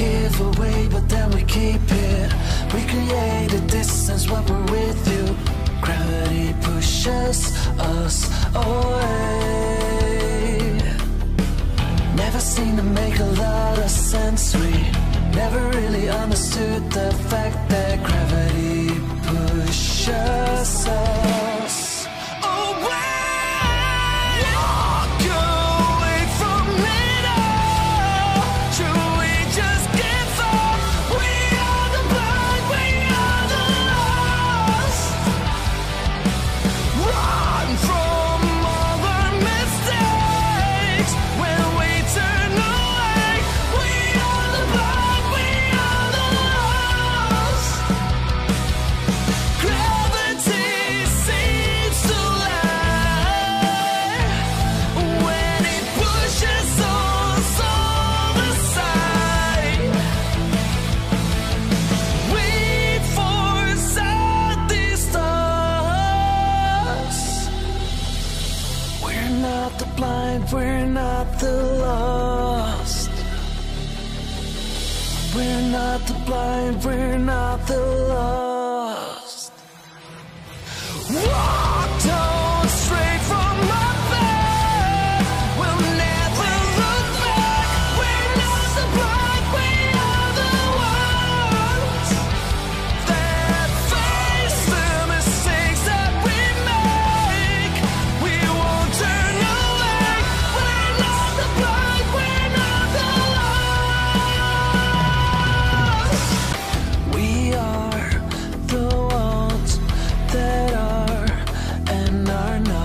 give away, but then we keep it. We create a distance while we're with you. Gravity pushes us away. Never seemed to make a lot of sense. We never really understood the fact that gravity pushes us away. Walk away from it all. Should we just give up? We are the blind, we are the lost. Run from all our mistakes. When we turn away, we are the blind, we are the lost. Gravity seems to lie when it pushes us all aside. We force out these thoughts. We're not the blind, we're not the lost. We're not the blind, we're not the lost. Walked on straight from my bed. We'll never look back. We're not the blind, we are the ones that face the mistakes that we make. We won't turn away. We're not the blind, we're not the lost. We are the ones that are and are not.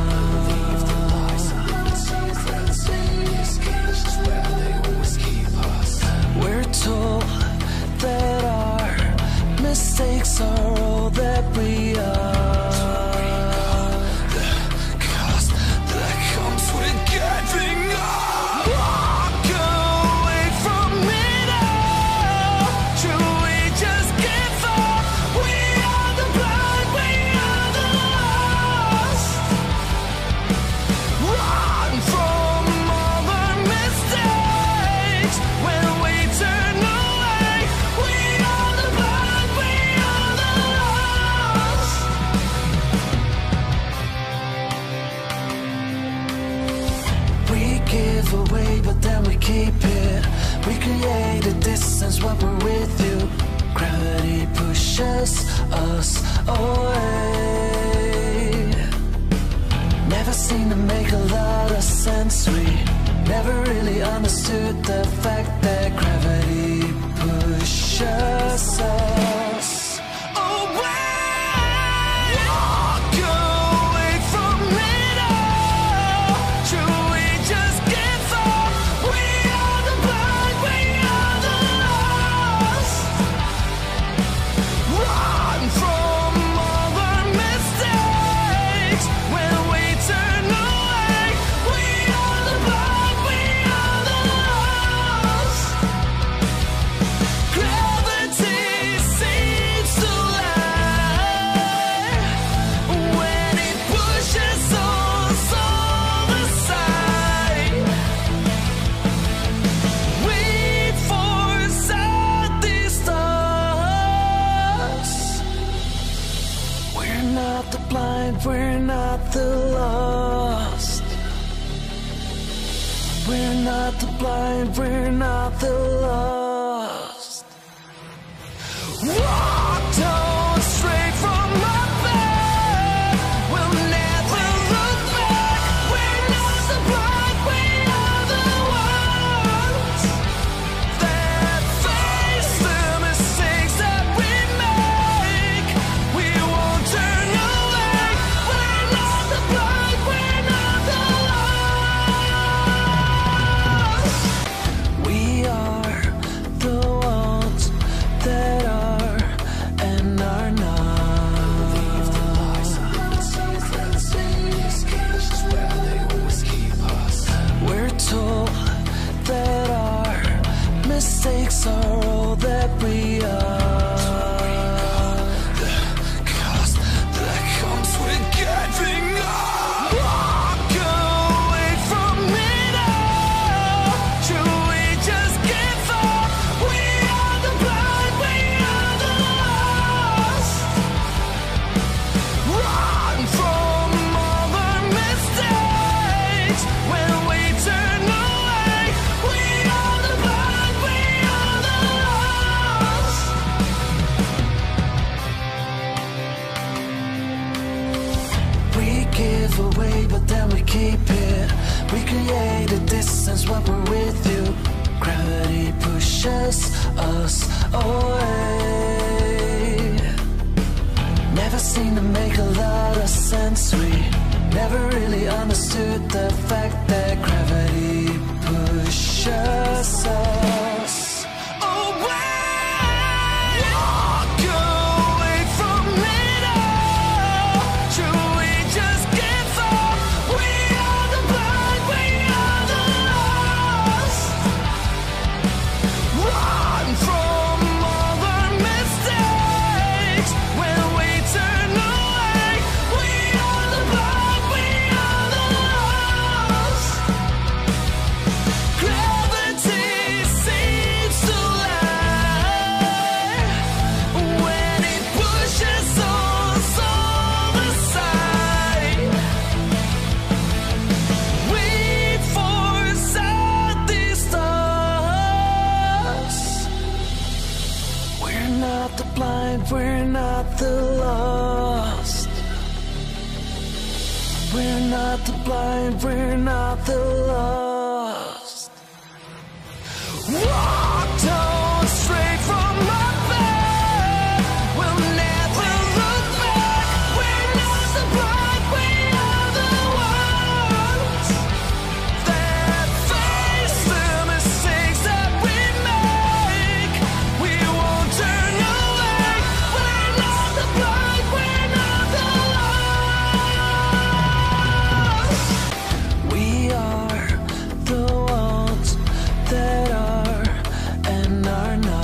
We're told that our mistakes are all that we are. The cost that comes with giving up. Walk away from it all. Should we just give up? We are the blind, we are the lost. Run from all our mistakes. When we turn away, we are the blind, we are the lost. We give away, but then we keep it. We create a distance while we're with you. Gravity pushes us away. Never seemed to make a lot of sense. We never really understood the fact that gravity pushes us away. Walk away from it all. Should we just give up? We are the blind, we are the lost. Run from all our mistakes. When we turn away, we are the blind, we are the lost. Gravity seems to lie when it pushes us all aside. We force out these thoughts. We're not the blind, we're not the lost. We're not the blind, we're not the lost. Walked on straight from my bed. We'll never look back. We're not the blind, we are the ones that face the mistakes that we make. We won't turn away. We're not the blind, we're not the lost. We are the ones that are distance when we're with you. Gravity pushes us away. Never seemed to make a lot of sense. We never really understood the fact that gravity pushes us away. Walk away from it all. Should we just give up? We are the blind, we are the lost. Run from all our mistakes. When we turn away, we are the blind, we are the lost. Gravity seems to lie when it pushes us all aside. We force out these thoughts. We're not the blind, we're not the lost. We're not the blind, we're not the lost. Walked on straight from my bed. We'll never look back. We're not the blind, we are the ones that face the mistakes that we make. We won't turn away. We're not the blind, we're not the lost. We are the ones that are and are not.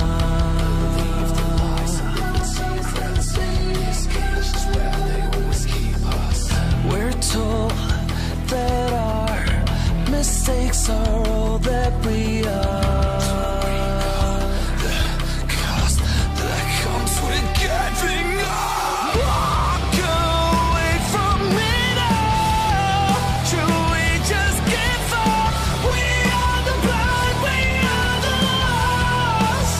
We're told that our mistakes are all that we are. The cost that comes with giving up. Walk away from it all. Should we just give up? We are the blind, we are the lost.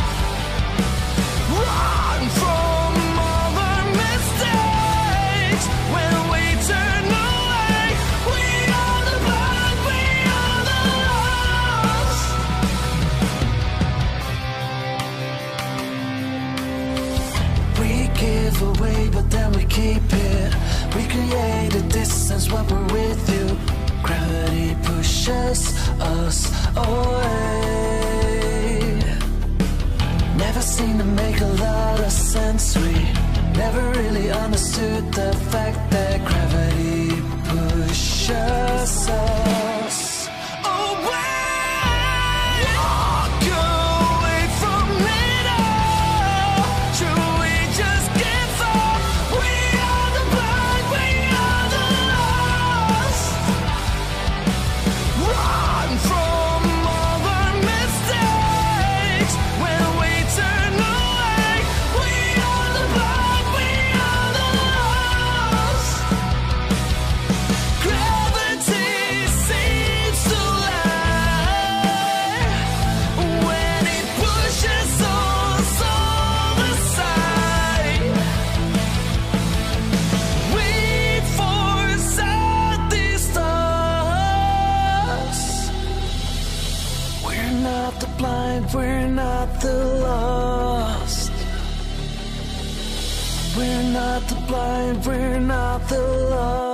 Run from all our mistakes. When we turn away, we are the blind, we are the lost. We give away, but then we keep it. We create a distance when we're with you. Gravity pushes us away. Never seemed to make a lot of sense. We never really understood the fact that gravity pushes us away. Walk away from it all. Should we just give up? We are the blind, we are the lost. Run from all our mistakes. When we turn away, we are the blind, we are the lost. Gravity seems to lie when it pushes us all aside. We force out these thoughts. We're not the blind, we're not the lost. We're not the blind, we're not the lost.